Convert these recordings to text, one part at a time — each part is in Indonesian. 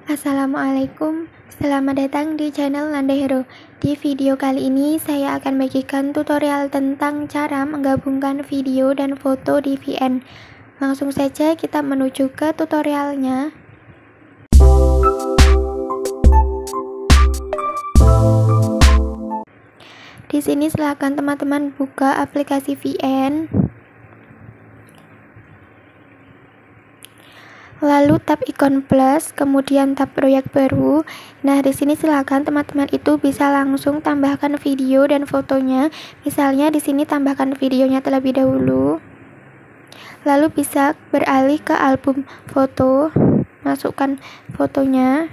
Assalamualaikum, selamat datang di channel Nanda Hero. Di video kali ini saya akan bagikan tutorial tentang cara menggabungkan video dan foto di VN. Langsung saja kita menuju ke tutorialnya. Di sini silakan teman-teman buka aplikasi VN. Lalu tap ikon plus, kemudian tap proyek baru. Nah, di sini silakan teman-teman itu bisa langsung tambahkan video dan fotonya. Misalnya di sini tambahkan videonya terlebih dahulu. Lalu bisa beralih ke album foto, masukkan fotonya.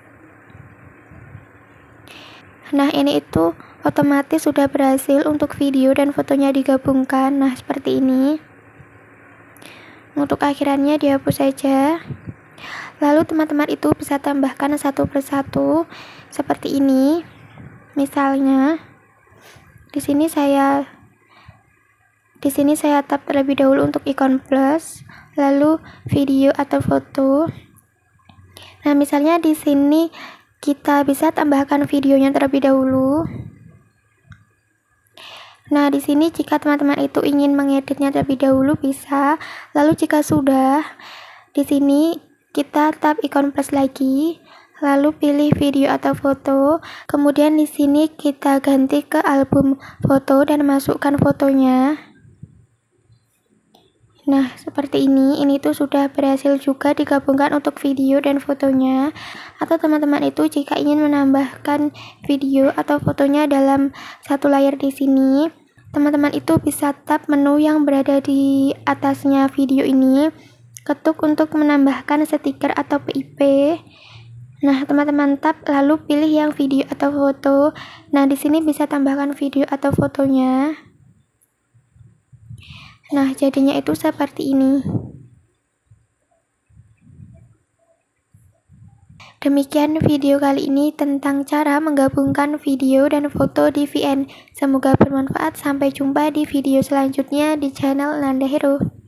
Nah, ini itu otomatis sudah berhasil untuk video dan fotonya digabungkan. Nah, seperti ini. Untuk akhirannya dihapus saja. Lalu teman-teman itu bisa tambahkan satu persatu seperti ini. Misalnya di sini saya tap terlebih dahulu untuk ikon plus, lalu video atau foto. Nah, misalnya di sini kita bisa tambahkan videonya terlebih dahulu. Nah, di sini jika teman-teman itu ingin mengeditnya terlebih dahulu bisa. Lalu jika sudah, di sini kita tap ikon plus lagi, lalu pilih video atau foto. Kemudian di sini kita ganti ke album foto dan masukkan fotonya. Nah, seperti ini. Ini tuh sudah berhasil juga digabungkan untuk video dan fotonya. Atau teman-teman itu jika ingin menambahkan video atau fotonya dalam satu layar di sini, teman-teman itu bisa tap menu yang berada di atasnya video ini, ketuk untuk menambahkan stiker atau PIP. Nah, teman-teman tap lalu pilih yang video atau foto. Nah, di sini bisa tambahkan video atau fotonya. Nah, jadinya itu seperti ini. Demikian video kali ini tentang cara menggabungkan video dan foto di VN. Semoga bermanfaat. Sampai jumpa di video selanjutnya di channel Nanda Hero.